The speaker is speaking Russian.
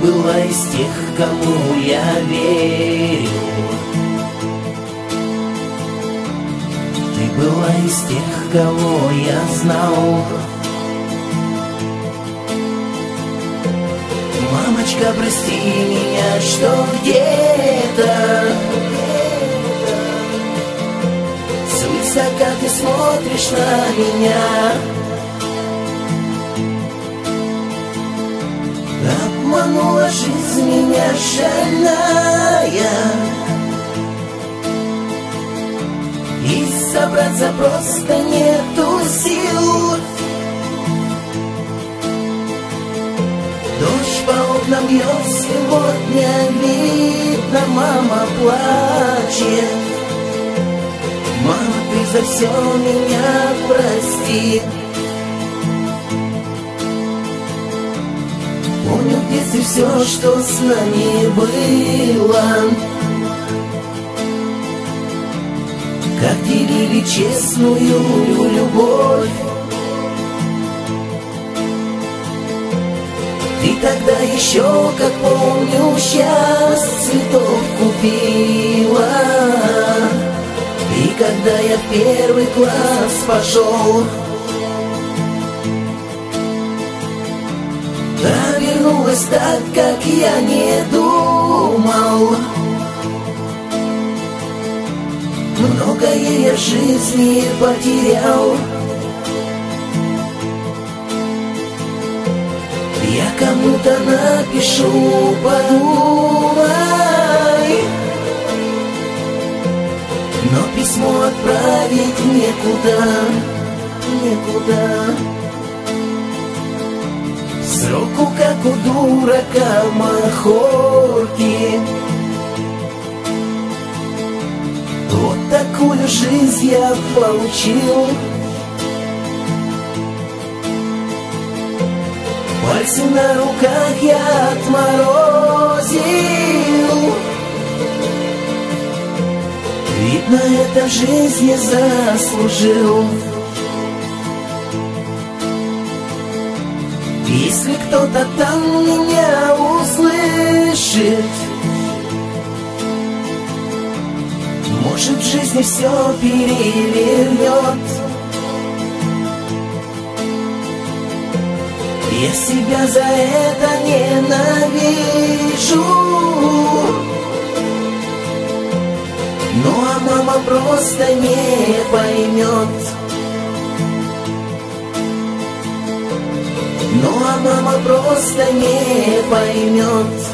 была из тех, кому я верю. Ты была из тех, кого я знал. Мамочка, прости меня, что где-то свысока ты смотришь на меня. Обманула жизнь меня шальная, и собраться просто нету сил. Дождь по окнам бьет, сегодня видно, мама плачет. Мама, ты за все меня прости. Помню в детстве все, что с нами было, как делили честную любовь. Ты тогда еще, как помню, счастье цветов купила. И когда я в первый класс пошел, вернулась так, как я не думал. Многое я в жизни потерял. Я кому-то напишу, подумай, но письмо отправить некуда. Сроку, как у дурака, махорки. Вот такую жизнь я получил. Пальцы на руках я отморозил. Видно, эта жизнь не заслужил. Если кто-то там меня услышит, может, в жизни все перевернет. Я себя за это ненавижу. Ну а мама просто не поймет. Ну а мама просто не поймет.